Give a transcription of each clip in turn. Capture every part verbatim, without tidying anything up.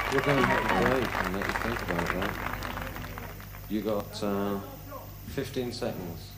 We're going to have a break and let you think about that. You got uh, fifteen seconds.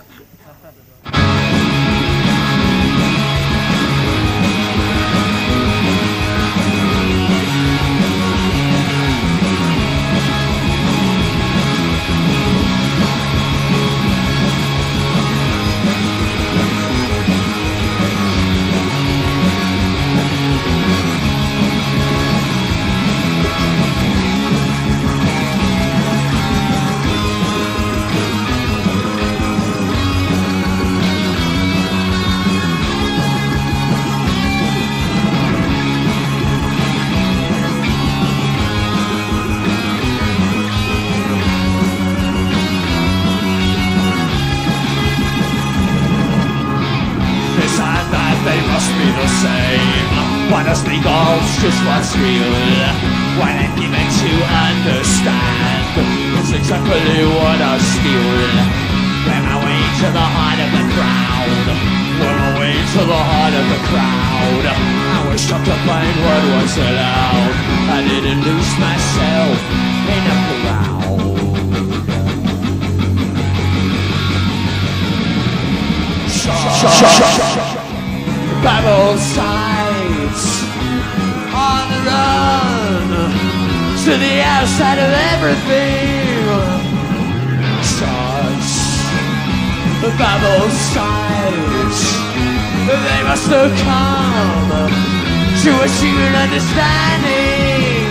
They must be the same. Why does the goals just what's real? Why not given to understand? It's exactly what I steal. Wear my way to the heart of the crowd. Wear my way to the heart of the crowd. I was shocked to find what was allowed. I didn't lose myself in a crowd. Shut, shut, shut. Babel sides on the run to the outside of everything. Shots, the Babel sides, they must have come to a secret understanding.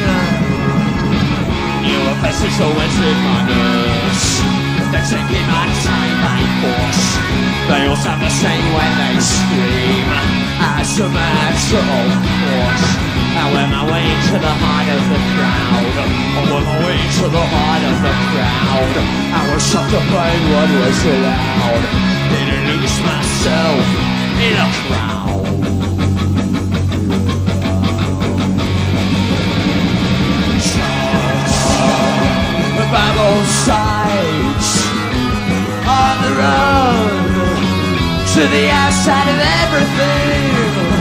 Your faces always remind us they're taking my time by force. They all sound the same when they scream. As a matter of course, I went my way to the heart of the crowd. I went my way to the heart of the crowd. I was shocked to find what was allowed. Didn't lose myself in a crowd. The Babel sides on the road to the outside of everything.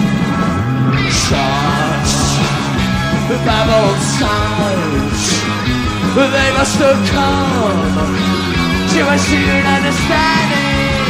Shots, the Babel sides, they must have come to a secret understanding.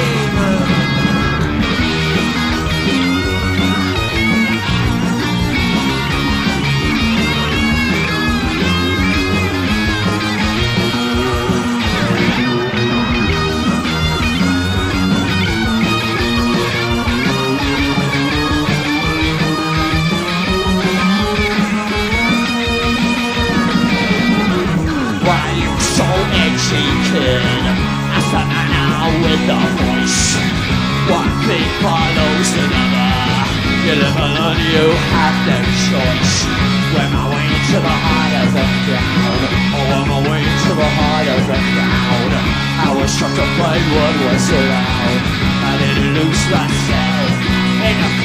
I said I know with the voice. One thing follows another. You live alone, you have no choice. Went my way to the heart of the crowd. Oh, went my way to the heart of the crowd. I was shocked to find what was allowed. I didn't lose myself in a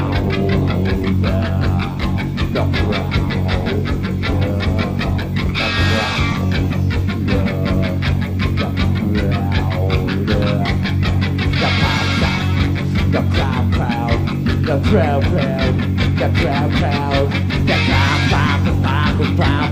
crowd. The crowd. The crowd, crowd, the crowd, crowd, the crowd, crowd, the crowd, crowd, the crowd, the crowd,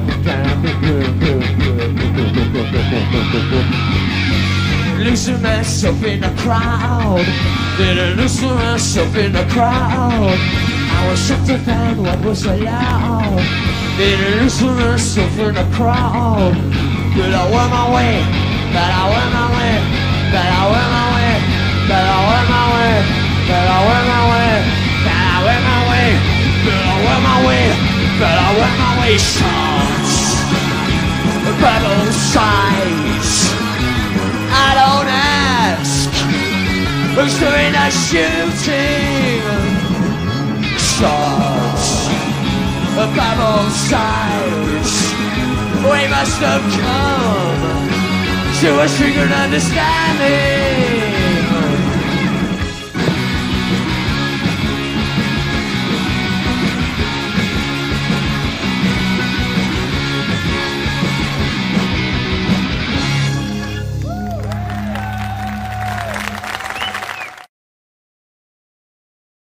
losing myself in the crowd, didn't lose myself in the crowd. I was shocked to find what was allowed, didn't lose myself in the crowd. But I went my way, but I went my way, but I went my way, but I went my way. But I went my way, but I went my way, but I went my way, but I went my way. Shots, Babel sides. I don't ask who's doing the shooting. Shots, Babel sides. We must have come to a secret understanding.